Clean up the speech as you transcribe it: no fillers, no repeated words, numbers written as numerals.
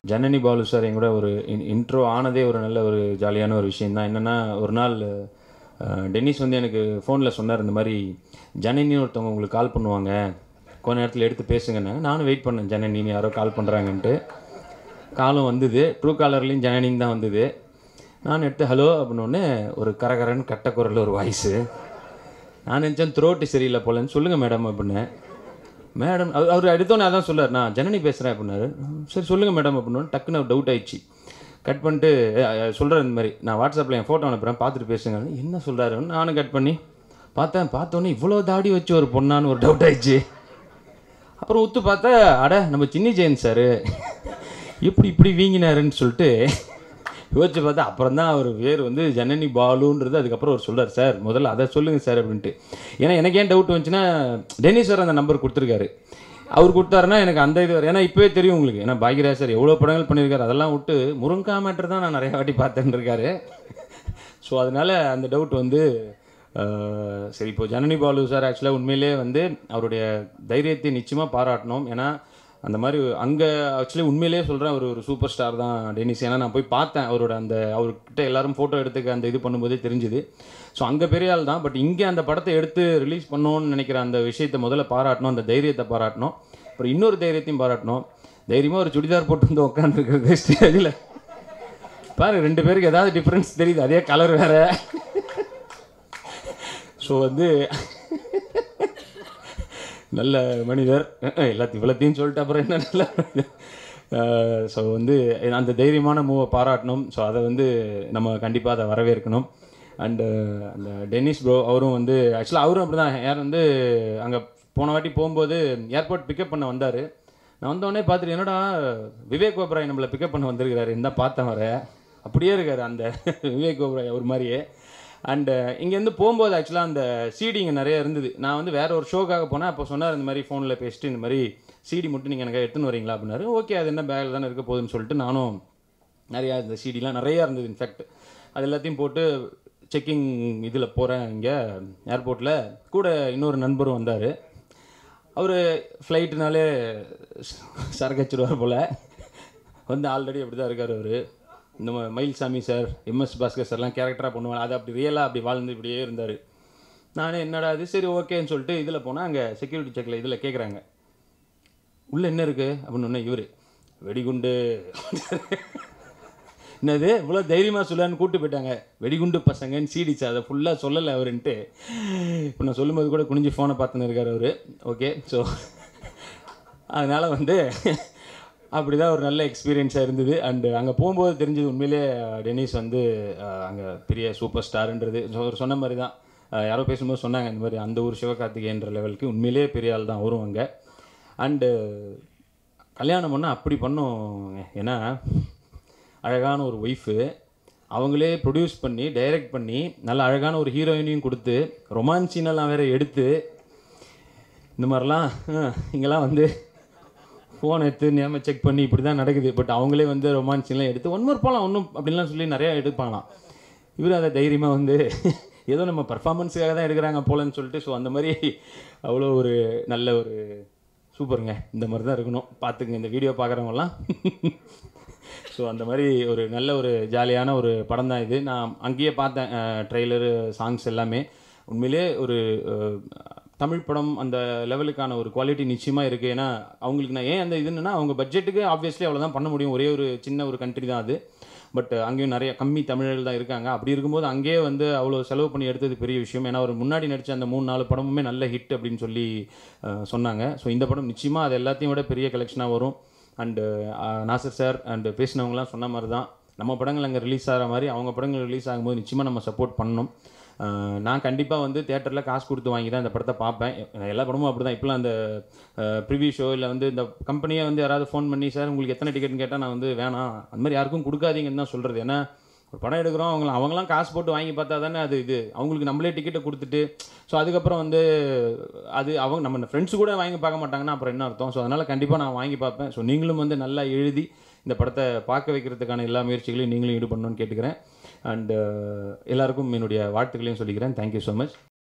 Janani Balu sir என் கூட ஒரு intro ஆனதே ஒரு நல்ல ஒரு ஜாலியான ஒரு விஷயம் தான். என்னென்னா, ஒரு நாள் டென்னிஸ் வந்து எனக்கு ஃபோனில் சொன்னார், இந்த மாதிரி ஜனனின்னு ஒருத்தவங்க உங்களுக்கு கால் பண்ணுவாங்க, கொஞ்ச நேரத்தில் எடுத்து பேசுங்கன்னு. நானும் வெயிட் பண்ணேன், ஜனனின்னு யாரோ கால் பண்ணுறாங்கன்ட்டு. காலும் வந்தது, ட்ரூ காலர்லேயும் ஜனனின்னு தான் வந்தது. நான் எடுத்து ஹலோ அப்படின்னோடனே ஒரு கரகரன்னு கட்டக்குரல் ஒரு வாய்ஸு. நான் நினச்சேன் த்ரோட்டு சரியில்லை போலன்னு. சொல்லுங்கள் மேடம் அப்படின்னேன். மேடம் அவர் எடுத்தோன்னே அதான் சொல்லார், நான் ஜனனி பேசுகிறேன் அப்படின்னாரு. சரி சொல்லுங்கள் மேடம் அப்படின்னோன்னு டக்குன்னு டவுட் ஆயிடுச்சு. கட் பண்ணிட்டு சொல்கிறேன், இந்த மாதிரி நான் வாட்ஸ்அப்பில் என் ஃபோட்டோ அனுப்புகிறேன், பார்த்துட்டு பேசுங்க. என்ன சொல்கிறாருன்னு நானும் கட் பண்ணி பார்த்தோன்னே இவ்வளோ தாடி வச்சு ஒரு பொண்ணான்னு ஒரு டவுட் ஆயிடுச்சு. அப்புறம் ஒத்து பார்த்தா, அட நம்ம சின்னி ஜெயன் சார் இப்படி வீங்கினாருன்னு சொல்லிட்டு யோசிச்சு பார்த்தா, அப்புறம் தான் அவர் பேர் வந்து ஜனனி பாலுன்றது. அதுக்கப்புறம் அவர் சொல்கிறார், சார் முதல்ல அதை சொல்லுங்கள் சார் அப்படின்ட்டு. ஏன்னா எனக்கு ஏன் டவுட் வந்துச்சுன்னா, டென்னிஸ் சார் அந்த நம்பர் கொடுத்துருக்காரு. அவர் கொடுத்தாருன்னா எனக்கு அந்த இது, ஏன்னா இப்போவே தெரியும் உங்களுக்கு, ஏன்னா பாக்யராஜ் சார் எவ்வளோ படங்கள் பண்ணியிருக்காரு, அதெல்லாம் விட்டு முருங்கா மேட்டர் தான் நான் நிறையா வாட்டி பார்த்துன்னு இருக்காரு. ஸோ அதனால் அந்த டவுட் வந்து சரி. இப்போ ஜனனி பாலு சார் ஆக்சுவலாக உண்மையிலே வந்து அவருடைய தைரியத்தை நிச்சயமாக பாராட்டணும். ஏன்னா அந்த மாதிரி அங்கே ஆக்சுவலி உண்மையிலே சொல்கிறேன், அவர் ஒரு சூப்பர் ஸ்டார் தான் டென்னிஸ். ஏன்னா நான் போய் பார்த்தேன் அவரோட அந்த அவர்கிட்ட எல்லாரும் ஃபோட்டோ எடுத்துக்க அந்த இது பண்ணும்போதே தெரிஞ்சுது. ஸோ அங்கே பெரிய ஆள் தான். பட் இங்கே அந்த படத்தை எடுத்து ரிலீஸ் பண்ணணும்னு நினைக்கிற அந்த விஷயத்தை முதல்ல பாராட்டணும், அந்த தைரியத்தை பாராட்டணும். அப்புறம் இன்னொரு தைரியத்தையும் பாராட்டணும். தைரியமாக ஒரு சுடிதார் போட்டு வந்து உட்காந்துருக்கிறது ஸ்டேஜில் பாரு, 2 பேருக்கு ஏதாவது டிஃப்ரென்ஸ் தெரியுது, அதே கலர் வேறு. ஸோ வந்து நல்ல மனிதர், இவ்வளோத்தையும் சொல்லிட்டு அப்புறம் என்ன நல்ல. ஸோ வந்து அந்த தைரியமான மூவை பாராட்டணும். ஸோ அதை வந்து நம்ம கண்டிப்பாக அதை வரவேற்கணும். அண்டு அந்த டென்னிஸ் ப்ரோ அவரும் வந்து ஆக்சுவலாக அவரும் அப்படி தான். யார் வந்து அங்கே போன வாட்டி போகும்போது ஏர்போர்ட் பிக்கப் பண்ண வந்தார். நான் வந்தோடனே பார்த்துட்டு, என்னடா விவேக் ஓபராய் நம்மளை பிக்கப் பண்ண வந்திருக்கிறாரு, இந்த பார்த்தேன் வர அப்படியே இருக்கார் அந்த விவேக் ஓபராய் ஒரு மாதிரியே. அண்டு இங்கேருந்து போகும்போது ஆக்சுவலாக அந்த சிடி இங்கே நிறைய இருந்தது. நான் வந்து வேறு ஒரு ஷோக்காக போனேன். அப்போ சொன்னார், இந்த மாதிரி ஃபோனில் பேசிட்டு இந்த மாதிரி சிடி மட்டும் நீங்கள் எனக்கு எடுத்துன்னு வரீங்களா அப்படின்னாரு. ஓகே, அது என்ன பேக்கில் தானே இருக்க போகுதுன்னு சொல்லிட்டு நானும் நிறையா இந்த சிடிலாம் நிறையா இருந்தது. இன்ஃபேக்ட் அது எல்லாத்தையும் போட்டு செக்கிங் இதில் போகிறேன். இங்கே ஏர்போர்ட்டில் கூட இன்னொரு நண்பரும் வந்தார். அவர் ஃப்ளைட்டுனாலே சரக்கு வச்சிருவார் போல். வந்து ஆல்ரெடி அப்படி தான் இருக்கார் அவர். இந்த மயில்சாமி சார், எம்எஸ் பாஸ்கர் சார்லாம் கேரக்டராக பண்ணுவாங்க, அது அப்படி ரியலாக அப்படி வாழ்ந்து இப்படியே இருந்தார். நானே என்னடா அது, சரி ஓகேன்னு சொல்லிட்டு இதில் போனால் அங்கே செக்யூரிட்டி செக்கில் இதில் கேட்குறாங்க, உள்ளே என்ன இருக்குது அப்படின்னு. இவர் வெடிகுண்டு என்னது இவ்வளோ தைரியமாக சொல்லான்னு கூப்பிட்டு போயிட்டாங்க. வெடிகுண்டு பசங்கன்னு சீடிச்சு, அதை ஃபுல்லாக சொல்லலை அவருன்ட்டு. இப்போ நான் சொல்லும்போது கூட குனிஞ்சு ஃபோனை பார்த்துன்னு இருக்கார் அவர். ஓகே, ஸோ அதனால் வந்து அப்படி தான் ஒரு நல்ல எக்ஸ்பீரியன்ஸாக இருந்தது. அண்டு அங்கே போகும்போது தெரிஞ்சது உண்மையிலே டென்னிஸ் வந்து அங்கே பெரிய சூப்பர் ஸ்டாருன்றது. சொன்ன மாதிரி தான், யாரோ பேசும்போது சொன்னாங்க, இந்த மாதிரி அந்த ஊர் சிவகார்த்திகேயன்ற லெவலுக்கு உண்மையிலே பெரிய ஆள் தான் வரும் அங்கே. அண்டு கல்யாணம் பண்ணால் அப்படி பண்ணோங்க. ஏன்னா அழகான ஒரு ஒய்ஃபு, அவங்களே ப்ரொடியூஸ் பண்ணி டைரக்ட் பண்ணி நல்ல அழகான ஒரு ஹீரோயினையும் கொடுத்து ரொமான்ஸ் சீனெல்லாம் வேறு எடுத்து, இந்த மாதிரிலாம் இங்கெல்லாம் வந்து ஃபோன் எடுத்து நேம செக் பண்ணி இப்படி தான் நடக்குது. பட் அவங்களே வந்து ரொமான்ஸ்லாம் எடுத்து ஒன் மோர் போகலாம் ஒன்றும் அப்படின்லாம் சொல்லி நிறையா எடுப்பாங்களாம். இவர் அதை தைரியமாக வந்து ஏதோ நம்ம பர்ஃபார்மன்ஸுக்காக தான் எடுக்கிறாங்க போலன்னு சொல்லிட்டு. ஸோ அந்த மாதிரி அவ்வளோ ஒரு நல்ல ஒரு சூப்பருங்க. இந்த மாதிரி தான் இருக்கணும். பார்த்துக்குங்க இந்த வீடியோ பார்க்குறவங்கலாம். ஸோ அந்த மாதிரி ஒரு நல்ல ஒரு ஜாலியான ஒரு படம் தான் இது. நான் அங்கேயே பார்த்தேன் ட்ரெய்லரு, சாங்ஸ் எல்லாமே. உண்மையிலே ஒரு தமிழ் படம் அந்த லெவலுக்கான ஒரு குவாலிட்டி நிச்சயமாக இருக்குது. ஏன்னா அவங்களுக்கு நான் ஏன் அந்த இதுன்னா, அவங்க பட்ஜெட்டுக்கு ஆப்வியஸ்லி அவ்வளோதான் பண்ண முடியும். ஒரே ஒரு சின்ன ஒரு கண்ட்ரி தான் அது. பட் அங்கேயும் நிறைய கம்மி தமிழர்கள் தான் இருக்காங்க. அப்படி இருக்கும்போது அங்கேயே வந்து அவ்வளோ செலவு பண்ணி எடுத்தது பெரிய விஷயம். ஏன்னா அவர் முன்னாடி நடித்த அந்த 3-4 படமுமே நல்ல ஹிட் அப்படின்னு சொல்லி சொன்னாங்க. ஸோ இந்த படம் நிச்சயமாக அது எல்லாத்தையும் விட பெரிய கலெக்ஷனாக வரும். அண்டு நாசர் சார் அண்டு பேசினவங்களாம் சொன்ன மாதிரி தான், நம்ம படங்கள் அங்கே ரிலீஸ் ஆகிற மாதிரி அவங்க படங்கள் ரிலீஸ் ஆகும்போது நிச்சயமாக நம்ம சப்போர்ட் பண்ணணும். நான் கண்டிப்பாக வந்து தேட்டரில் காசு கொடுத்து வாங்கி தான் இந்த படத்தை பார்ப்பேன். எல்லா படமும் அப்படி தான். இப்போலாம் அந்த ப்ரிவியூ ஷோ இல்லை வந்து இந்த கம்பெனியை வந்து யாராவது ஃபோன் பண்ணி, சார் உங்களுக்கு எத்தனை டிக்கெட்னு கேட்டால் நான் வந்து வேணாம், அந்த மாதிரி யாருக்கும் கொடுக்காதீங்கன்னு தான் சொல்கிறது. ஏன்னா ஒரு படம் எடுக்கிறோம், அவங்களாம் காசு போட்டு வாங்கி பார்த்தா தானே அது இது. அவங்களுக்கு நம்மளே டிக்கெட்டை கொடுத்துட்டு ஸோ அதுக்கப்புறம் வந்து அது அவங்க நம்ம ஃப்ரெண்ட்ஸு கூட வாங்கி பார்க்க மாட்டாங்கன்னா அப்புறம் என்ன அர்த்தம். ஸோ அதனால் கண்டிப்பாக நான் வாங்கி பார்ப்பேன். ஸோ நீங்களும் வந்து நல்லா எழுதி இந்த படத்தை பார்க்க வைக்கிறதுக்கான எல்லா முயற்சிகளையும் நீங்களும் ஈடுபடணும்னு கேட்டுக்கிறேன். அண்டு எல்லாருக்கும் என்னுடைய வாழ்த்துக்களையும் சொல்லிக்கிறேன். Thank you so much.